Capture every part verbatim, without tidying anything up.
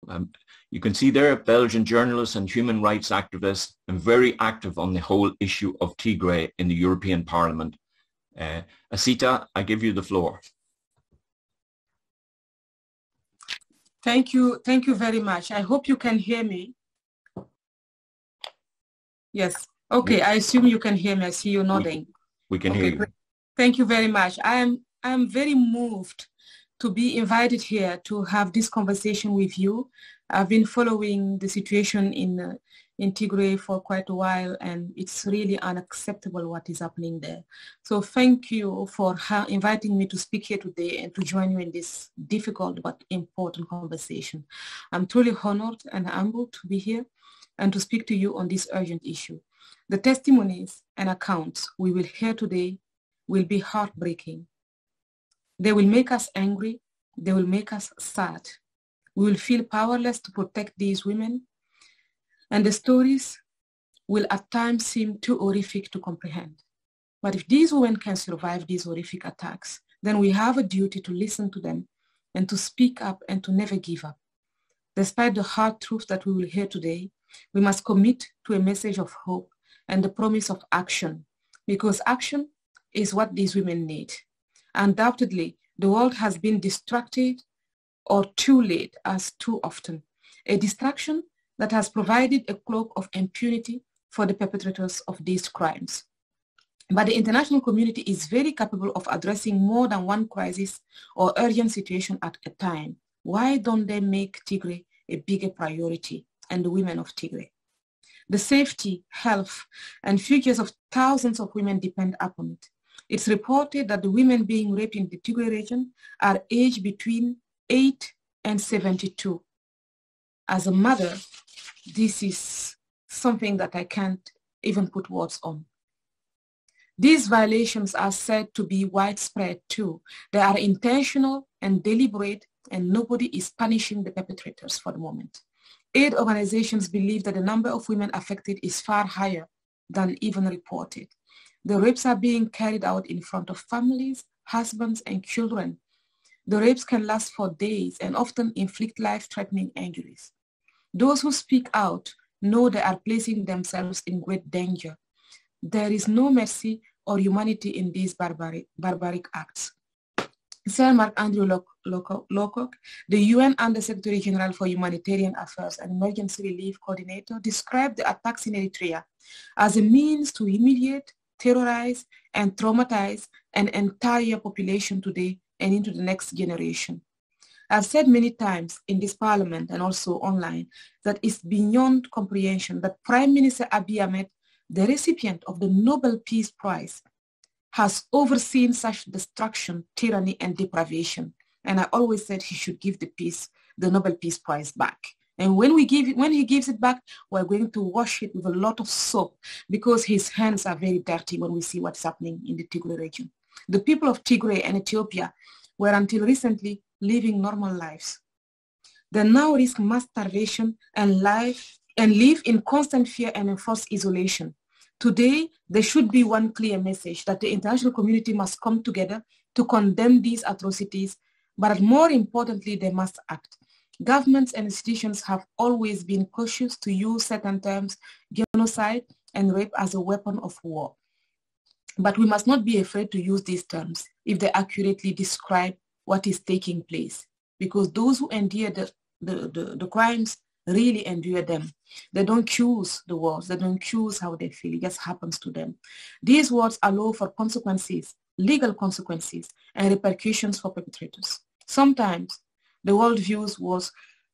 Um, you can see there Belgian journalists and human rights activists and very active on the whole issue of Tigray in the European Parliament. Uh, Asita, I give you the floor. Thank you. Thank you very much. I hope you can hear me. Yes. Okay. I assume you can hear me. I see you nodding. We, we can okay, hear you. Great. Thank you very much. I am, I am very moved to be invited here to have this conversation with you. I've been following the situation in, uh, in Tigray for quite a while, and it's really unacceptable what is happening there. So thank you for inviting me to speak here today and to join you in this difficult but important conversation. I'm truly honored and humbled to be here and to speak to you on this urgent issue. The testimonies and accounts we will hear today will be heartbreaking. They will make us angry. They will make us sad. We will feel powerless to protect these women. And the stories will at times seem too horrific to comprehend. But if these women can survive these horrific attacks, then we have a duty to listen to them and to speak up and to never give up. Despite the hard truth that we will hear today, we must commit to a message of hope and the promise of action, because action is what these women need. Undoubtedly, the world has been distracted or too late as too often, a distraction that has provided a cloak of impunity for the perpetrators of these crimes. But the international community is very capable of addressing more than one crisis or urgent situation at a time. Why don't they make Tigray a bigger priority and the women of Tigray? The safety, health, and futures of thousands of women depend upon it. It's reported that the women being raped in the Tigray region are aged between eight and seventy-two. As a mother, this is something that I can't even put words on. These violations are said to be widespread too. They are intentional and deliberate, and nobody is punishing the perpetrators for the moment. Aid organizations believe that the number of women affected is far higher than even reported. The rapes are being carried out in front of families, husbands, and children. The rapes can last for days and often inflict life-threatening injuries. Those who speak out know they are placing themselves in great danger. There is no mercy or humanity in these barbaric, barbaric acts. Sir Marc-André Lowcock, the U N Under-Secretary General for Humanitarian Affairs and Emergency Relief Coordinator, described the attacks in Eritrea as a means to humiliate, terrorize, and traumatize an entire population today and into the next generation. I've said many times in this parliament and also online that it's beyond comprehension that Prime Minister Abiy Ahmed, the recipient of the Nobel Peace Prize, has overseen such destruction, tyranny, and deprivation. And I always said he should give the peace, the Nobel Peace Prize back. And when we give it, when he gives it back, we're going to wash it with a lot of soap because his hands are very dirty when we see what's happening in the Tigray region. The people of Tigray and Ethiopia were until recently living normal lives. They now risk mass starvation and life and live in constant fear and enforced isolation. Today, there should be one clear message that the international community must come together to condemn these atrocities, but more importantly, they must act. Governments and institutions have always been cautious to use certain terms, genocide and rape, as a weapon of war. But we must not be afraid to use these terms if they accurately describe what is taking place, because those who endure the, the, the, the crimes really endure them. They don't choose the wars. They don't choose how they feel. It just happens to them. These wars allow for consequences, legal consequences, and repercussions for perpetrators. Sometimes the world views wars,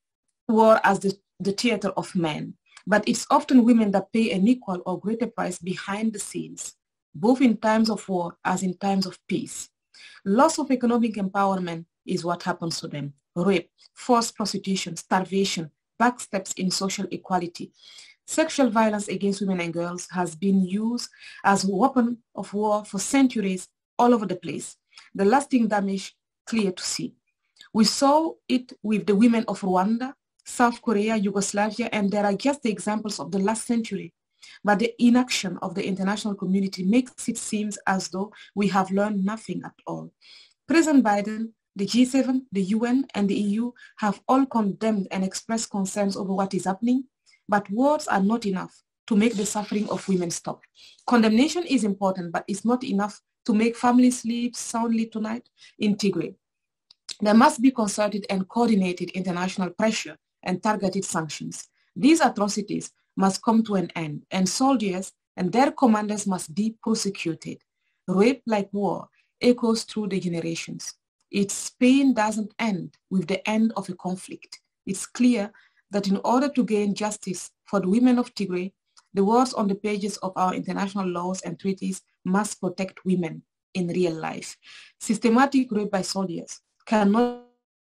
war as the, the theater of men, but it's often women that pay an equal or greater price behind the scenes, both in times of war as in times of peace. Loss of economic empowerment is what happens to them. Rape, forced prostitution, starvation, backsteps in social equality. Sexual violence against women and girls has been used as a weapon of war for centuries all over the place. The lasting damage clear to see. We saw it with the women of Rwanda, South Korea, Yugoslavia, and there are just the examples of the last century. But the inaction of the international community makes it seem as though we have learned nothing at all. President Biden the G seven, the U N, and the E U have all condemned and expressed concerns over what is happening, but words are not enough to make the suffering of women stop. Condemnation is important, but it's not enough to make families sleep soundly tonight in Tigray. There must be concerted and coordinated international pressure and targeted sanctions. These atrocities must come to an end, and soldiers and their commanders must be prosecuted. Rape, like war, echoes through the generations. Its pain doesn't end with the end of a conflict. It's clear that in order to gain justice for the women of Tigray, the words on the pages of our international laws and treaties must protect women in real life. Systematic rape by soldiers cannot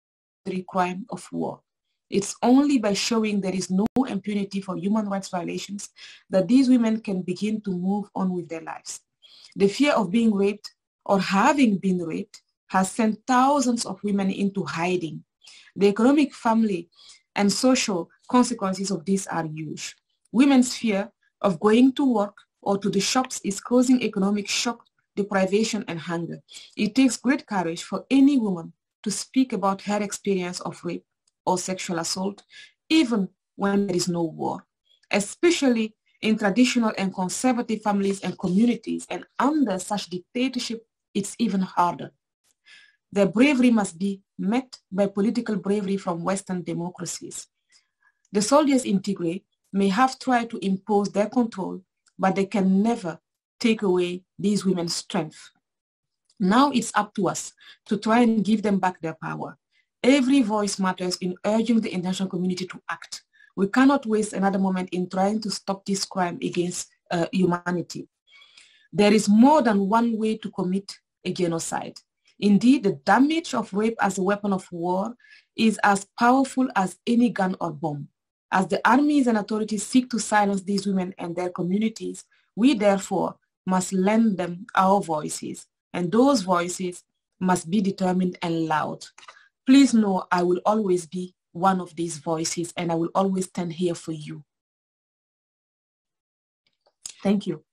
be the crime of war. It's only by showing there is no impunity for human rights violations that these women can begin to move on with their lives. The fear of being raped or having been raped has sent thousands of women into hiding. The economic, family, and social consequences of this are huge. Women's fear of going to work or to the shops is causing economic shock, deprivation, and hunger. It takes great courage for any woman to speak about her experience of rape or sexual assault, even when there is no war, especially in traditional and conservative families and communities, and under such dictatorship, it's even harder. Their bravery must be met by political bravery from Western democracies. The soldiers in Tigray may have tried to impose their control, but they can never take away these women's strength. Now it's up to us to try and give them back their power. Every voice matters in urging the international community to act. We cannot waste another moment in trying to stop this crime against uh, humanity. There is more than one way to commit a genocide. Indeed, the damage of rape as a weapon of war is as powerful as any gun or bomb. As the armies and authorities seek to silence these women and their communities, we therefore must lend them our voices, and those voices must be determined and loud. Please know I will always be one of these voices, and I will always stand here for you. Thank you.